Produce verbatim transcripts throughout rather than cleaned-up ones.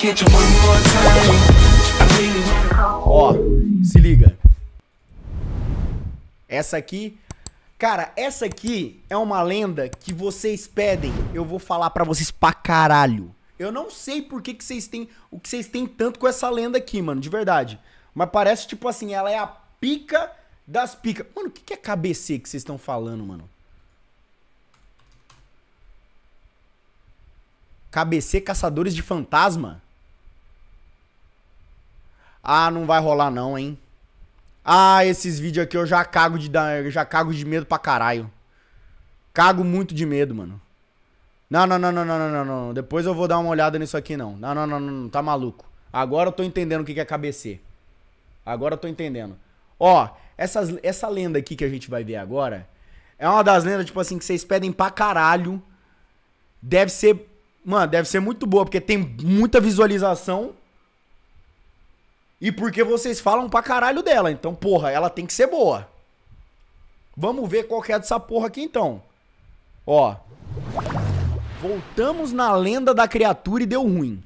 Ó, se liga. Essa aqui... Cara, essa aqui é uma lenda que vocês pedem. Eu vou falar pra vocês pra caralho. Eu não sei por que, que vocês têm... O que vocês têm tanto com essa lenda aqui, mano. De verdade. Mas parece, tipo assim, ela é a pica das picas. Mano, o que, que é K B C que vocês estão falando, mano? K B C Caçadores de Fantasma? Ah, não vai rolar não, hein? Ah, esses vídeos aqui eu já cago de, eu já cago de medo pra caralho. Cago muito de medo, mano. Não, não, não, não, não, não, não, não. Depois eu vou dar uma olhada nisso aqui, não. Não, não, não, não, não. Tá maluco. Agora eu tô entendendo o que é K B C. Agora eu tô entendendo. Ó, essas, essa lenda aqui que a gente vai ver agora é uma das lendas, tipo assim, que vocês pedem pra caralho. Deve ser... Mano, deve ser muito boa, porque tem muita visualização. E porque vocês falam pra caralho dela. Então, porra, ela tem que ser boa. Vamos ver qual que é dessa porra aqui, então. Ó. Voltamos na lenda da criatura e deu ruim.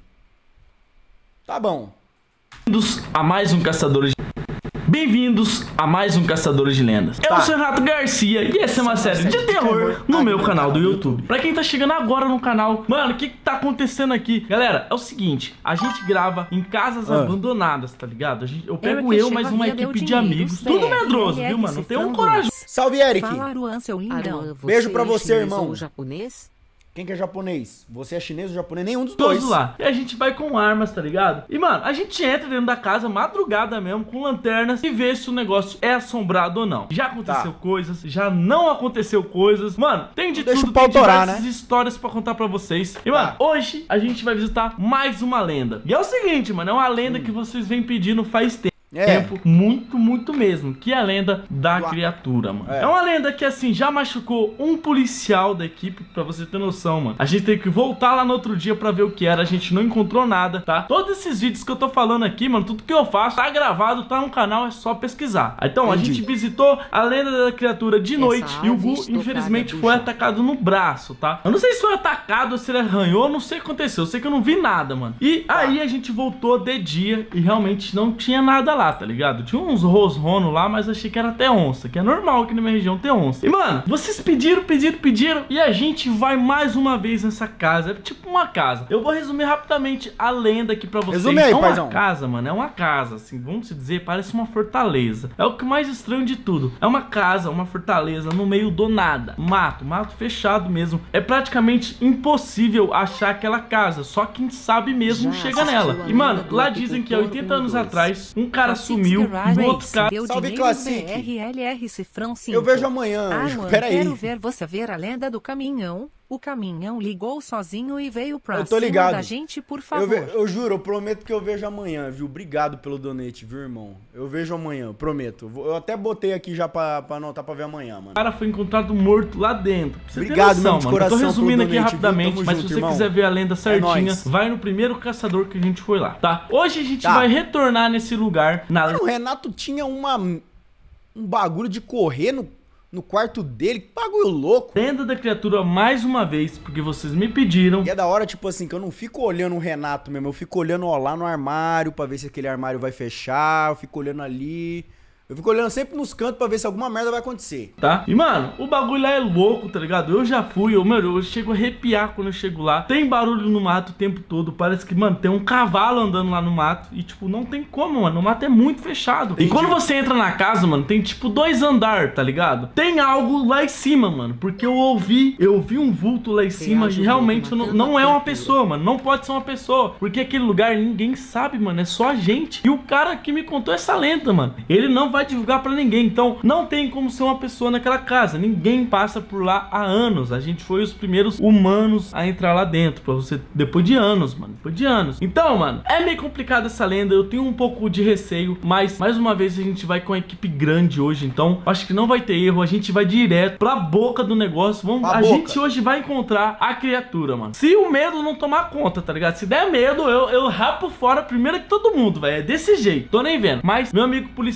Tá bom. Bem-vindos a mais um Caçadores de... Bem-vindos a mais um Caçadores de Lendas. Tá. Eu sou o Renato Garcia e essa é uma série de terror no meu canal do YouTube. Pra quem tá chegando agora no canal, mano, o que que tá acontecendo aqui? Galera, é o seguinte, a gente grava em casas ah. abandonadas, tá ligado? A gente, eu pego eu, mais uma equipe de amigos, tudo medroso, viu, mano? Não tem um corajoso. Salve, Eric. Fala, Aruan, seu lindão. Beijo pra você, é irmão. ou japonês? Quem que é japonês? Você é chinês ou japonês? Nenhum dos Todos dois. lá. E a gente vai com armas, tá ligado? E, mano, a gente entra dentro da casa, madrugada mesmo, com lanternas e vê se o negócio é assombrado ou não. Já aconteceu Tá. coisas, já não aconteceu coisas. Mano, tem de Deixa tudo, o pau tem torar, diversas né? histórias pra contar pra vocês. E, Tá. mano, hoje a gente vai visitar mais uma lenda. E é o seguinte, mano, é uma lenda hum. que vocês vêm pedindo faz tempo. É. Tempo, muito, muito mesmo. Que é a lenda da Do... criatura, mano. É. É. é uma lenda que, assim, já machucou um policial da equipe, pra você ter noção, mano. A gente teve que voltar lá no outro dia pra ver o que era. A gente não encontrou nada, tá? Todos esses vídeos que eu tô falando aqui, mano, tudo que eu faço tá gravado, tá no canal, é só pesquisar. Então, Entendi. a gente visitou a lenda da criatura de noite Essa e o Gu, ave infelizmente, estocada, foi bicho. atacado no braço, tá? Eu não sei se foi atacado ou se ele arranhou, não sei o que aconteceu. Eu sei que eu não vi nada, mano. E aí a gente voltou de dia e realmente não tinha nada lá, tá ligado? Tinha uns rosronos lá, mas achei que era até onça, que é normal aqui na minha região ter onça. E, mano, vocês pediram, pediram, pediram, e a gente vai mais uma vez nessa casa. É tipo uma casa. Eu vou resumir rapidamente a lenda aqui pra vocês. Resume aí, é uma paizão. casa, mano, é uma casa, assim, vamos se dizer, parece uma fortaleza. É o que mais estranho de tudo. É uma casa, uma fortaleza no meio do nada. Mato, mato fechado mesmo. É praticamente impossível achar aquela casa. Só quem sabe mesmo Já chega assistiu nela. a E, mano, lenda do lá dizem que há oitenta anos dois? atrás, um cara Classic sumiu Garage e o outro cara... deu Salve, dinheiro Classic. B R L R Cifrão cinco. Eu vejo amanhã. Aruan, Pera aí. quero ver você ver a lenda do caminhão. O caminhão ligou sozinho e veio pra Eu tô cima ligado. da gente, por Eu, favor. ve- eu juro, eu prometo que eu vejo amanhã, viu? Obrigado pelo donate, viu, irmão? Eu vejo amanhã, eu prometo. Vou- Eu até botei aqui já pra, pra anotar pra ver amanhã, mano. O cara foi encontrado morto lá dentro. Pra você ter Obrigado, noção, mesmo, de mano. Eu tô coração, resumindo pelo aqui donate, viu? rapidamente, Tamo mas junto, se você irmão. quiser ver a lenda certinha, nóis. vai no primeiro caçador que a gente foi lá, tá? Hoje a gente Tá. vai retornar nesse lugar na... Mano, o Renato tinha uma, um bagulho de correr no, no quarto dele. Que bagulho louco. Lenda da criatura mais uma vez, porque vocês me pediram. E é da hora, tipo assim, que eu não fico olhando o Renato mesmo. Eu fico olhando, ó, lá no armário pra ver se aquele armário vai fechar. Eu fico olhando ali. Eu fico olhando sempre nos cantos pra ver se alguma merda vai acontecer. Tá? E, mano, o bagulho lá é louco, tá ligado? Eu já fui, eu, mano, eu chego a arrepiar quando eu chego lá. Tem barulho no mato o tempo todo. Parece que, mano, tem um cavalo andando lá no mato. E, tipo, não tem como, mano. O mato é muito fechado. Entendi. E quando você entra na casa, mano, tem, tipo, dois andares, tá ligado? Tem algo lá em cima, mano. Porque eu ouvi, eu vi um vulto lá em cima e realmente não, não é uma pessoa, mano. Não pode ser uma pessoa. Porque aquele lugar ninguém sabe, mano. É só a gente. E o cara que me contou essa lenda, mano, ele não vai divulgar pra ninguém. Então não tem como ser uma pessoa naquela casa. Ninguém passa por lá há anos. A gente foi os primeiros humanos a entrar lá dentro. Pra você, depois de anos, mano. Depois de anos. Então, mano, é meio complicado essa lenda. Eu tenho um pouco de receio. Mas, mais uma vez, a gente vai com a equipe grande hoje. Então, acho que não vai ter erro. A gente vai direto pra boca do negócio. Vamos, Pra a boca. gente hoje vai encontrar a criatura, mano. Se o medo não tomar conta, tá ligado? Se der medo, eu, eu rapo fora primeiro que todo mundo, velho. É desse jeito. Tô nem vendo. Mas meu amigo policial está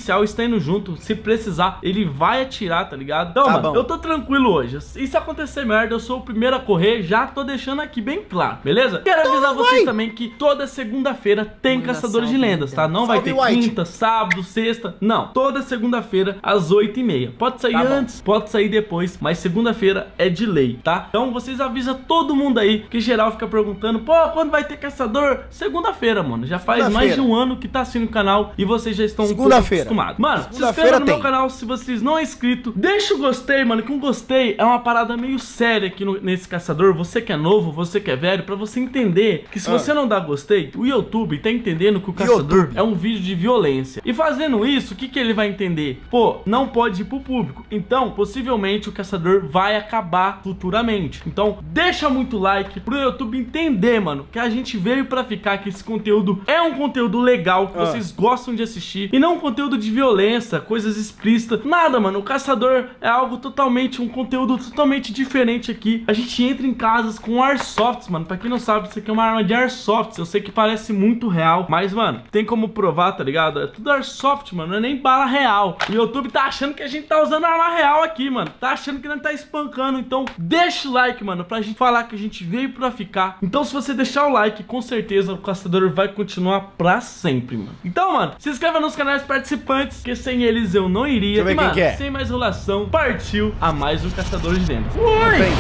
indo junto. Se precisar, ele vai atirar, tá ligado? Então, Tá mano, bom. eu tô tranquilo hoje. E se acontecer merda, eu sou o primeiro a correr. Já tô deixando aqui bem claro, beleza? Quero avisar Então vocês vai. também que toda segunda-feira tem Manda Caçadores de salve, Lendas, tá? Não Salve, vai ter White. quinta, sábado, sexta. Não. Toda segunda-feira, às oito e meia. Pode sair Tá bom. antes, pode sair depois, mas segunda-feira é de lei, tá? Então vocês avisam todo mundo aí, que geral fica perguntando, pô, quando vai ter Caçador? Segunda-feira, mano. Já faz mais de um ano que tá assim no canal e vocês já estão um pouco Segunda-feira. acostumados. Mano, se Segunda-feira inscreva no meu tem. canal se vocês não é inscrito. Deixa o gostei, mano, que um gostei é uma parada meio séria aqui no- nesse Caçador. Você que é novo, você que é velho, pra você entender que se Ah. você não dá gostei, o YouTube tá entendendo que o Caçador YouTube. é um vídeo de violência. E fazendo isso, o que que ele vai entender? Pô, não pode ir pro público. Então, possivelmente o Caçador vai acabar futuramente. Então, deixa muito like pro YouTube entender, mano, que a gente veio pra ficar, que esse conteúdo é um conteúdo legal, que Ah. vocês gostam de assistir, e não um conteúdo de violência, coisas explícitas, nada, mano. O Caçador é algo totalmente, um conteúdo totalmente diferente aqui. A gente entra em casas com airsofts, mano. Pra quem não sabe, isso aqui é uma arma de airsoft. Eu sei que parece muito real, mas, mano, tem como provar, tá ligado? É tudo airsoft, mano, não é nem bala real. O YouTube tá achando que a gente tá usando arma real aqui, mano. Tá achando que não tá espancando. Então, deixa o like, mano, pra gente falar que a gente veio pra ficar. Então, se você deixar o like, com certeza o Caçador vai continuar pra sempre, mano. Então, mano, se inscreva nos canais participantes, que sem eles eu não iria. Deixa eu ver E, quem mano, que é. sem mais enrolação, partiu a mais um Caçador de Lendas. Bem.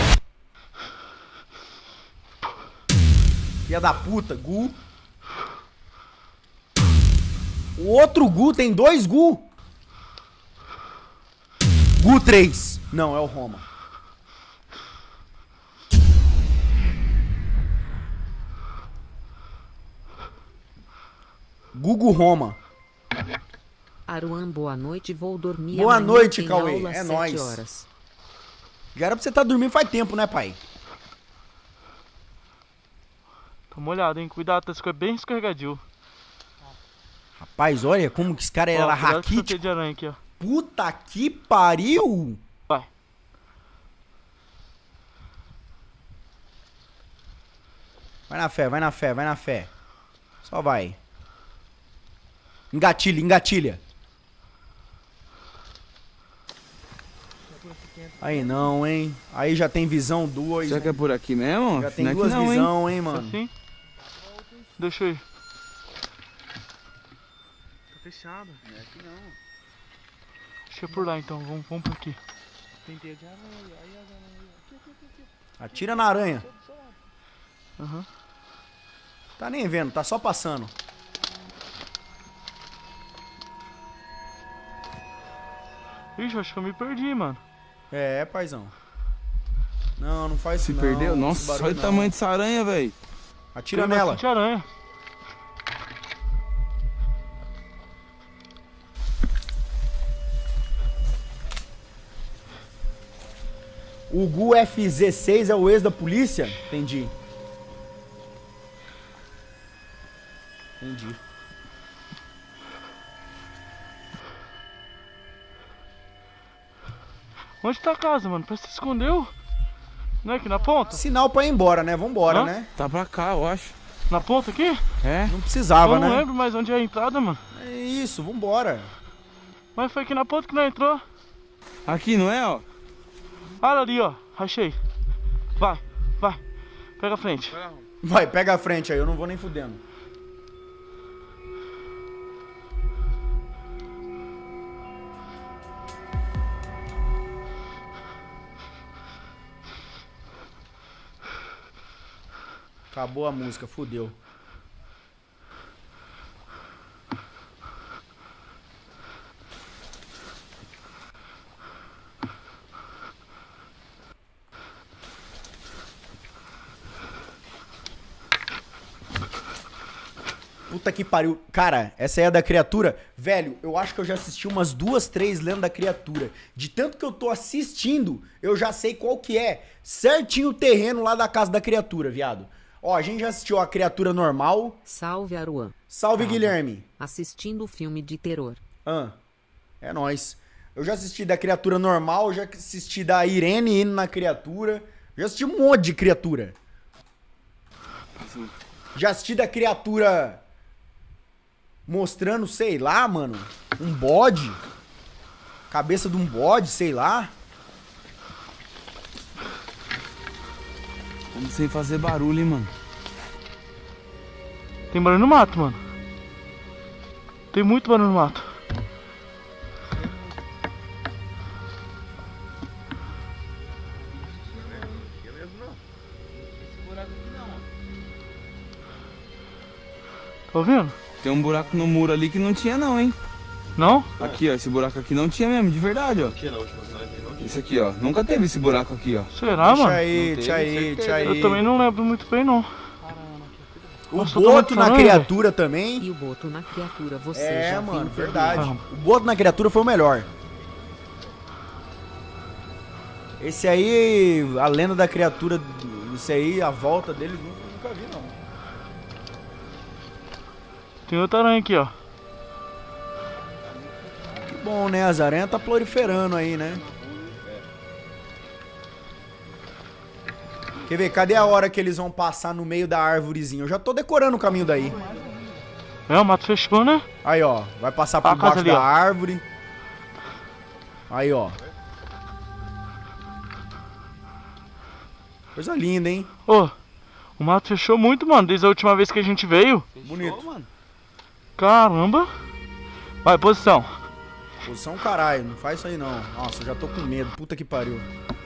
Filha da puta, Gu. O outro Gu tem dois Gu. Gu três. Não, é o Roma. Gugu Roma. Aruan, boa noite, vou dormir. Boa Amanhã noite, tem Cauê, aula é às nóis. sete horas. Já era pra você estar dormindo faz tempo, né, pai? Tá molhado, hein? Cuidado, tá escorre- bem escorregadio. Rapaz, olha como que esse cara era raquítico. de aranha aqui, ó. Puta que pariu! Vai. Vai na fé, vai na fé, vai na fé. Só vai. Engatilha, engatilha. Aí não, hein? Aí já tem visão dois. Será que é por aqui mesmo? Já tem Não é aqui duas não, hein? visão, hein, mano? Assim? Deixa eu ir. Tá fechado. Não é aqui não. Deixa eu ir por lá então, vamos, vamos por aqui. Atira na aranha. Aham. Tá nem vendo, tá só passando. Ixi, acho que eu me perdi, mano. É, paizão. Não, não faz Se isso perdeu? não. Nossa, esse barulho olha o não. tamanho dessa aranha, velho. Atira Tem nela. bastante aranha. O Gu F Z seis é o ex da polícia? Entendi. Entendi. Onde tá a casa, mano? Parece que se escondeu. Não é aqui na ponta? Sinal pra ir embora, né? Vambora, Hã? né? Tá pra cá, eu acho. Na ponta aqui? É? Não precisava, eu não né? lembro mais onde é a entrada, mano. É isso, vambora. Mas foi aqui na ponta que não entrou. Aqui, não é, ó? Olha ali, ó. Achei. Vai, vai. Pega a frente. Vai, pega a frente aí, eu não vou nem fudendo. Acabou a música, fudeu. Puta que pariu. Cara, essa aí é da criatura. Velho, eu acho que eu já assisti umas duas, três lendas da criatura. De tanto que eu tô assistindo, eu já sei qual que é. Certinho o terreno lá da casa da criatura, viado. Ó, a gente já assistiu a criatura normal. Salve, Aruan. Salve, Tava Guilherme. Assistindo filme de terror. Ah, é nóis. Eu já assisti da criatura normal, já assisti da Irene indo na criatura. Já assisti um monte de criatura. Já assisti da criatura mostrando, sei lá, mano, um bode. Cabeça de um bode, sei lá. Como sem fazer barulho, hein, mano. Tem barulho no mato, mano. Tem muito barulho no mato. Tá ouvindo? Tem um buraco no muro ali que não tinha não, hein. Não? Aqui, ó, esse buraco aqui não tinha mesmo, de verdade, ó. Esse aqui, ó, nunca teve esse buraco aqui, ó. Será, Deixa mano? aí, Não deixa teve, aí, certeza. deixa aí. Eu também não lembro muito bem, não. O Nossa, boto eu tô na muito criatura também. E o boto na criatura, você É, já mano, viu verdade. Ah. O boto na criatura foi o melhor. Esse aí, a lenda da criatura, isso aí, a volta dele, nunca vi, não. Tem outra aranha aqui, ó. Que bom, né? As aranhas tá proliferando aí, né? Quer ver? Cadê a hora que eles vão passar no meio da árvorezinha? Eu já tô decorando o caminho daí. É, o mato fechou, né? Aí, ó. Vai passar por A casa baixo ali, da ó. árvore. Aí, ó. Coisa linda, hein? Ô, o mato fechou muito, mano, desde a última vez que a gente veio. Bonito. mano. Caramba. Vai, posição. Posição caralho, não faz isso aí não. Nossa, eu já tô com medo, puta que pariu.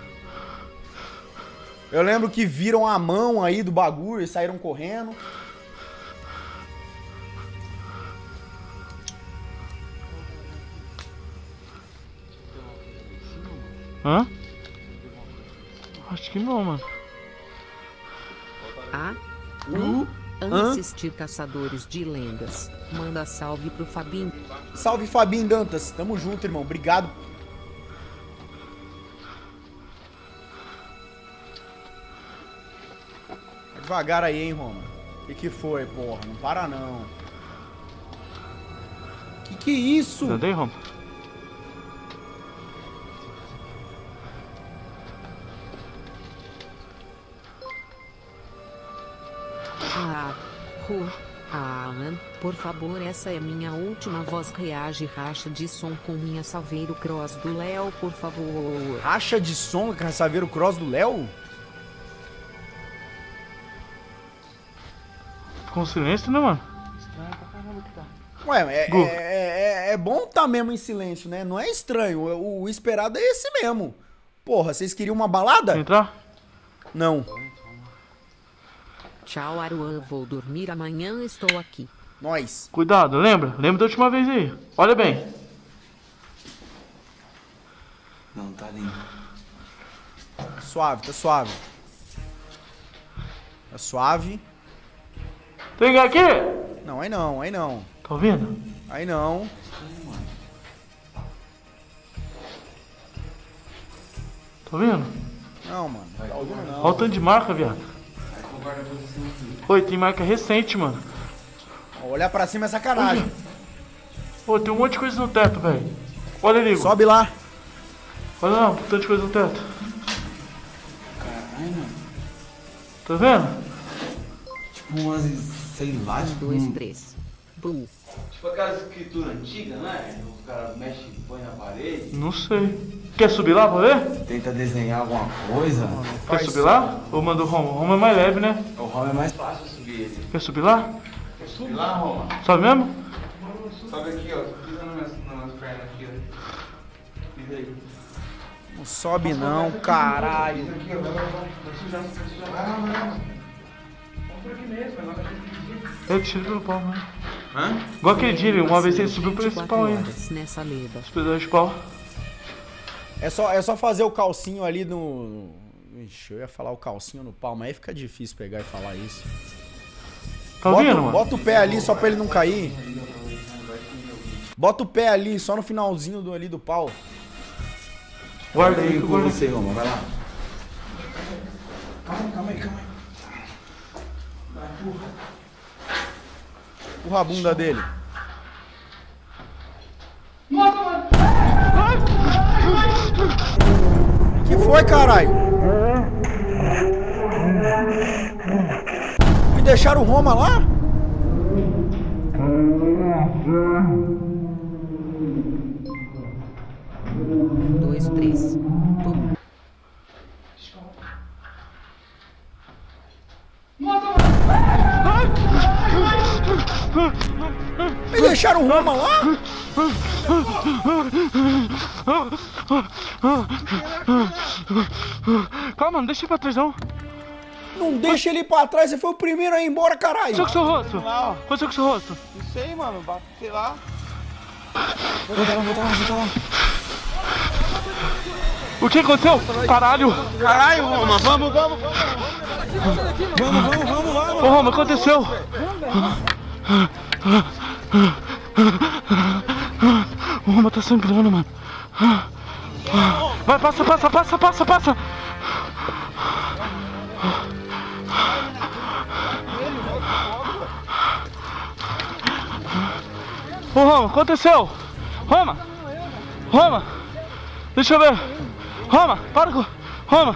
Eu lembro que viram a mão aí do bagulho e saíram correndo. Hã? Acho que não, mano. Ah, Uh, hã? assistir Caçadores de Lendas. Manda salve pro Fabinho. Salve Fabinho Dantas, tamo junto, irmão, obrigado. Vai devagar aí, hein, Roma. Que que foi, porra? Não para não. Que que é isso? Cadê, Roma? Ah, ru, Alan, por favor, essa é minha última voz. Reage racha de som com minha Salveiro Cross do Léo, por favor. Racha de som, Saveiro Cross do Léo? Com silêncio, né, mano? Ué, é, Gu. é, é, é bom tá mesmo em silêncio, né? Não é estranho. O, o esperado é esse mesmo. Porra, vocês queriam uma balada? Quer entrar? Não. Tchau, Aruan, vou dormir amanhã, estou aqui. Nós. Cuidado, lembra? Lembra da última vez aí. Olha bem. Não, tá lindo. Suave, tá suave. Tá suave. Tem aqui? Não, aí não, aí não. Tá ouvindo? Aí não. Tá ouvindo? Não, mano. Tá ouvindo não. Olha o tanto de marca, viado. Oi, tem marca recente, mano. Olhar pra cima é sacanagem. Pô, tem um monte de coisa no teto, velho. Olha ali, Igor. Sobe lá. Olha lá, um tanto de coisa no teto. Caralho, mano. Tá vendo? Tipo umas, sei lá, Um, tipo... dois, um- três. Bum. Tipo aquela escritura antiga, né? O cara mexe e põe na parede. Não sei. Quer subir lá pra ver? Tenta desenhar alguma coisa. Quer subir lá? Ou manda o Roma? O Roma é mais leve, né? O Roma é mais fácil. Fácil subir ele. Quer subir lá? Sobe lá, Roma. Sobe mesmo? Sobe aqui, ó. Pisa nas minhas, nas minhas pernas aqui, ó. Pisa aí. Não sobe não, caralho. Pisa aqui, ó. Vai, vai, vai. Vai sujando, vai sujando. Vai, vai, vai. Vamos por aqui mesmo, mas não vai ter Eu tiro pelo pau, né? Hã? Igual aquele dia, uma vez ele subiu por esse vinte e pau quatro aí. horas nessa leda. Esse pedaço de pau. É só, é só fazer o calcinho ali no... Ixi, eu ia falar o calcinho no pau, mas aí fica difícil pegar e falar isso. Tá Bota, ouvindo, mano? bota o pé ali só pra ele não cair. Bota o pé ali, só no finalzinho do, ali do pau. Guarda aí, que eu com guardo você, aqui. Roma, vai lá. Empurra a bunda dele. Que foi, caralho? Me deixaram o Roma lá? Me deixaram o Roma lá? Calma, não deixa ele pra trás não. Não deixa ele ir pra trás, você foi o primeiro a ir embora, caralho. Aconteceu com seu rosto? Lá, ó. Aconteceu com seu rosto? Não sei, mano. Bate, sei lá. Volta lá, volta lá, volta lá. O que aconteceu? Caralho! Caralho, Roma. Vamos, vamos, vamos. Vamos, vamos, vamos lá, Ô, mano. Roma, aconteceu? O Roma tá sangrando, mano. Vai, passa, passa, passa, passa, passa. Ô, Roma, aconteceu? Roma! Roma! Deixa eu ver. Roma, para com... Roma!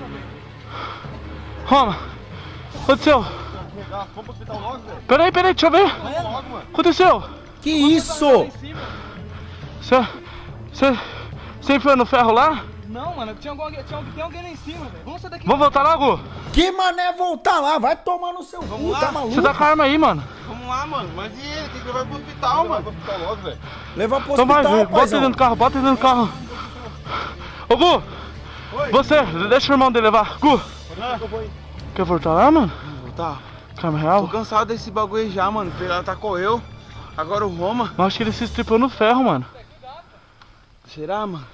Roma! Aconteceu? Peraí, peraí, deixa eu ver. Aconteceu? Que isso? Você... Você... Você foi no ferro lá? Não, mano, tinha alguém, tinha, tem alguém lá em cima, velho. Vamos sair daqui. Vamos voltar logo? Que mané voltar lá? Vai tomar no seu cu, lá. tá maluco? Você tá com a arma aí, mano? Vamos lá, mano. Mas e ele? Tem que levar pro hospital, mano. Pro hospital logo, velho. Leva pro Então vai, hospital, bota ele paizão. dentro do carro, bota ele dentro do carro. Ô, Gu! Você, deixa o irmão dele levar. Gu! Quer voltar lá, mano? Vamos voltar. Calma, Tô real? cansado desse bagulho aí já, mano. O Pelado atacou eu. Agora o Roma. Eu acho que ele se estripou no ferro, mano. Será, mano?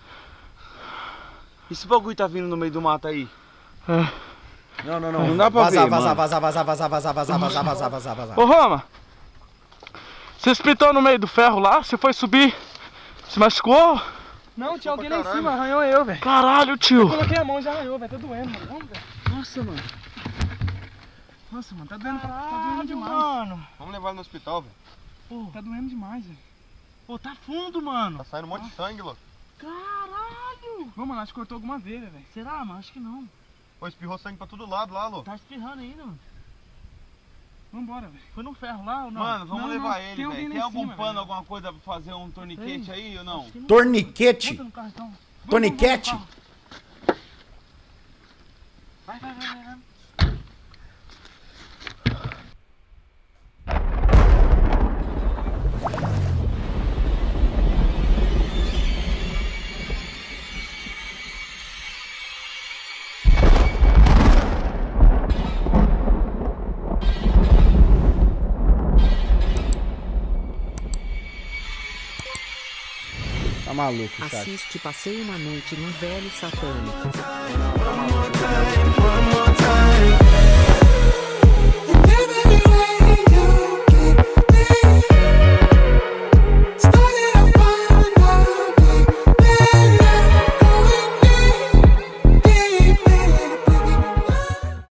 E esse bagulho tá vindo no meio do mato aí? É. Não, não, não. Não dá pra vazar, ver, vazar, mano. vazar, vazar, vazar, vazar, vazar, vazar, vazar, vazar, vazar. Ô, Roma! Você espitou no meio do ferro lá? Você foi subir? Se machucou? Não, tinha alguém lá em cima, arranhou eu, velho. Caralho, tio! Coloquei a mão e já arranhou, velho. Tá doendo, mano. Vamos, velho. Nossa, mano. Nossa, mano, tá doendo, tá, tá doendo demais. mano! Vamos levar ele no hospital, velho. Pô, tá doendo demais, velho. Pô, tá fundo, mano! Tá saindo um monte de sangue, louco. Caralho! Ô, mano, acho que cortou alguma veia, velho. Será, mano? Acho que não. Pô, espirrou sangue pra todo lado lá, louco. Tá espirrando ainda, mano. Vambora, velho. Foi no ferro lá ou não? Mano, vamos Não, levar não, ele, tem alguém velho. lá Tem em algum cima, pano, velho. alguma coisa pra fazer um torniquete aí ou não? Torniquete? Bota no carro, então. Torniquete? Vamos, vamos, vamos, Vai, vai, vai, vai. Tá maluco, chat. Assiste Passei uma Noite no Velho Satânico. One more